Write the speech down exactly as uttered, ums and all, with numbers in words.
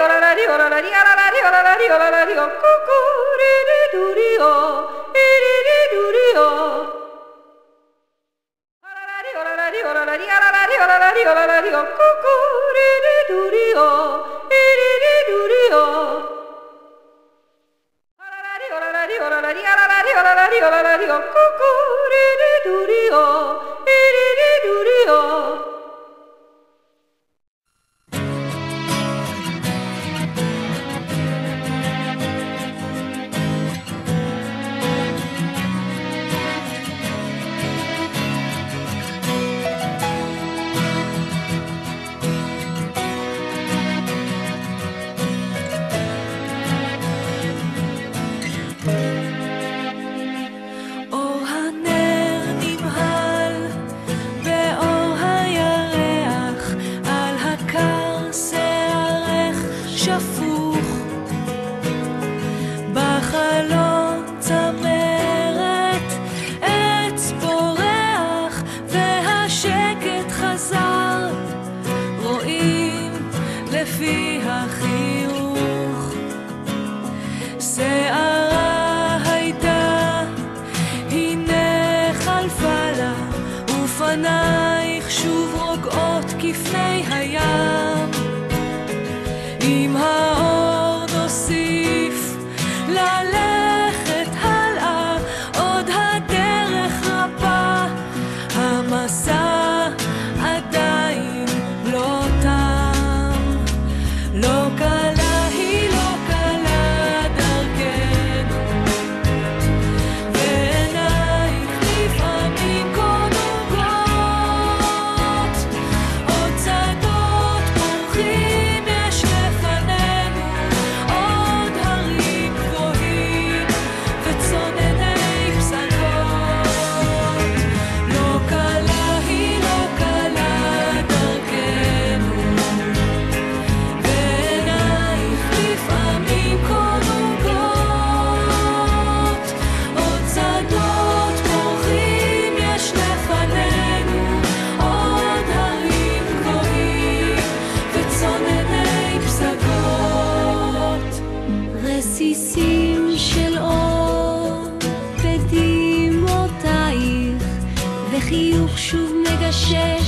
עינייך שוב רוגעות כפני הים, עם האור נוסיף ללכת הלאה, עוד הדרך רבה, המסע עדיין לא תם. לא קלה היא לא קלה דרכנו, ועינייך לפעמים קונוגות, עוד צעדות פורחים יש לפנינו, עוד הרים גבוהים וצונני פסגות. לא קלה היא לא קלה דרכנו, ועינייך לפעמים קונוגות, עוד צעדות פורחים יש לפנינו, עוד הרים גבוהים וצונני פסגות. רסיסים של אור בדמעותייך, וחיוך שוב מגשש